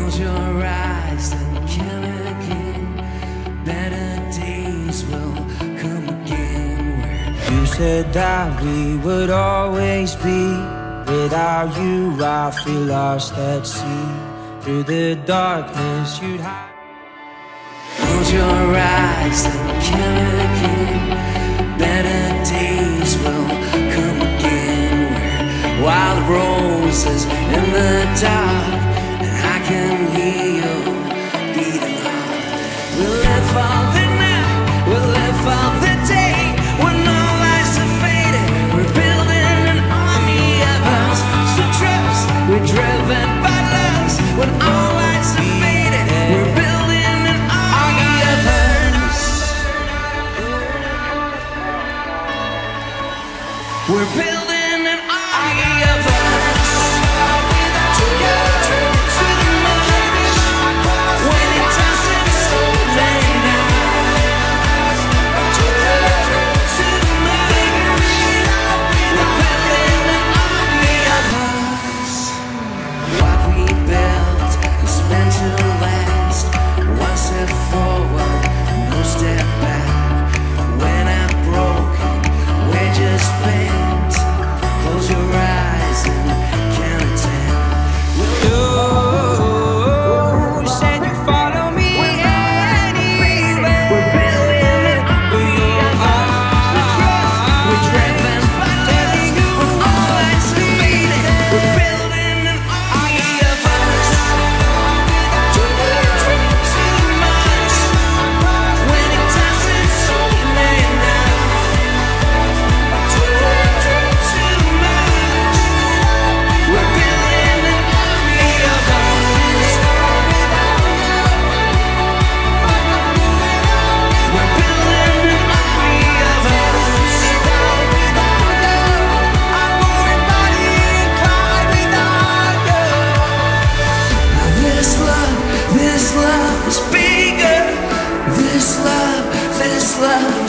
Close your eyes and count again. Better days will come again. Where you said that we would always be. Without you I feel lost at sea. Through the darkness you'd hide. Close your eyes and count again. Better days will come again. Where wild roses in the dark, and I can hear you beating heart. We'll live for the night, we'll live for the day. When all lights are faded, we're building an army of us. So trust, we're driven by lust. When all lights are faded, we're building an army of us. We're building an army of us. This love